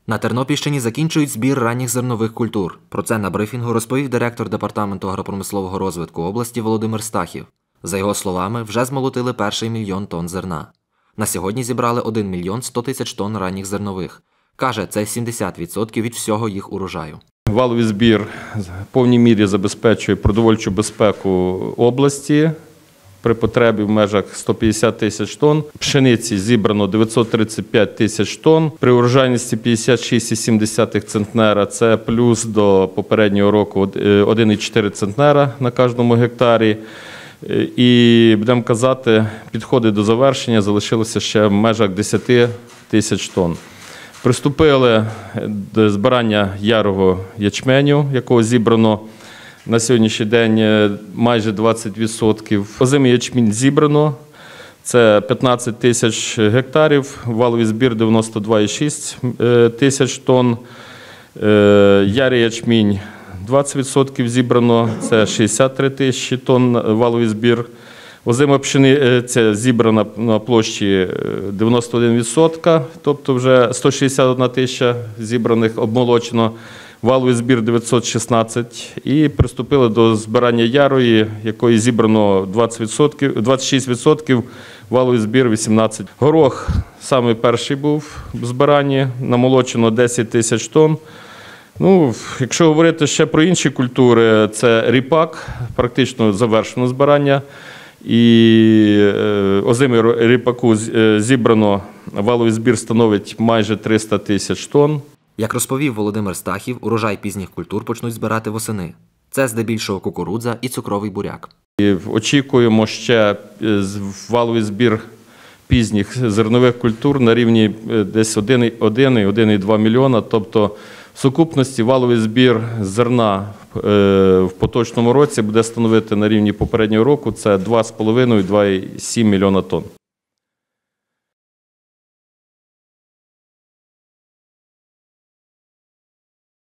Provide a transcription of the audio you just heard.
На Тернопільщині закінчують збір ранніх зернових культур. Про це на брифінгу розповів директор Департаменту агропромислового розвитку області Володимир Стахів. За його словами, вже змолотили перший 1 мільйон тонн зерна. На сьогодні зібрали 1 мільйон 100 тисяч тонн ранніх зернових. Каже, це 70% від всього їх урожаю. Валовий збір в повній мірі забезпечує продовольчу безпеку області. При потребі в межах 150 тисяч тонн. Пшениці зібрано 935 тисяч тонн. При урожайності 56,7 центнера – це плюс до попереднього року 1,4 центнера на кожному гектарі. І, будемо казати, підходи до завершення залишилося ще в межах 10 тисяч тонн. Приступили до збирання ярого ячменю, якого зібрано на сьогоднішній день майже 20%. Озимий ячмінь зібрано, це 15 тисяч гектарів, валовий збір 92,6 тисяч тонн. Ярий ячмінь 20% зібрано, це 63 тисячі тонн валовий збір. Озима пшениця зібрана на площі 91%, тобто вже 161 тисяча зібраних, обмолочено. Валовий збір 916 і приступили до збирання ярої, якої зібрано 26%, валовий збір 18. Горох саме перший був в збиранні, намолочено 10 тисяч тонн. Якщо говорити ще про інші культури, це ріпак, практично завершено збирання. І озимий ріпаку зібрано, валовий збір становить майже 300 тисяч тонн. Як розповів Володимир Стахів, урожай пізніх культур почнуть збирати восени. Це здебільшого кукурудза і цукровий буряк. І очікуємо ще валовий збір пізніх зернових культур на рівні десь 1,2 мільйона. Тобто в сукупності валовий збір зерна в поточному році буде становити на рівні попереднього року – це 2,5-2,7 мільйона тонн.